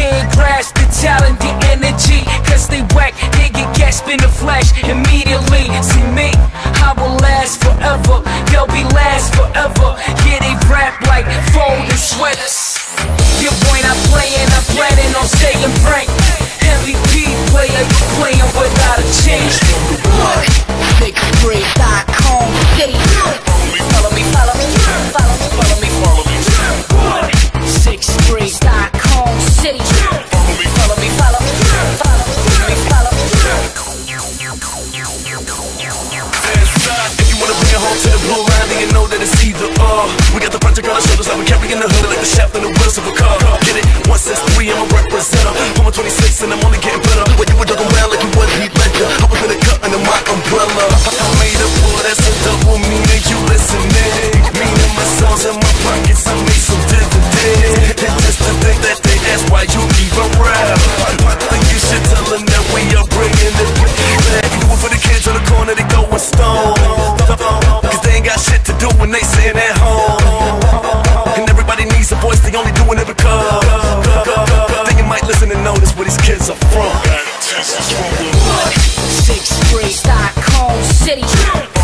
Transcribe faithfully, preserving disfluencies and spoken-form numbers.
can't grasp the talent, the energy, cause they whack, they get gasped in the flesh immediately. See me, I will last forever, they'll be last forever. Yeah, they rap like folding sweaters. Your boy not playing, I'm planning on staying frank. M V P player, you playing without a change. Big free dot com city. Follow me, follow me, follow me, follow me, follow me. six three dot com city. Follow me, follow me, follow me, follow me, follow me. If you wanna bring it home to the blue line, then you know that it's either or. We got the project on our shoulders, like we carrying the hood like the shaft on the wheels of a car. Get it? one six three, I'm a representer. I'm twenty-six and I'm only getting better. When you were joking around like you was Heath Ledger, I was in the cut under my umbrella. I made a pull, that's a double meaning. You listening? Meaning my songs in my pockets, I made some dividends. And just to think that they ask why you even rap, I think you should tell them that we are bringing it back. Do it for the kids on the corner, they throwing stone. Cause they ain't got shit to do when they sitting at home. And everybody needs a voice, they only doing it because then you might listen and notice where these kids are from. six three dot com city.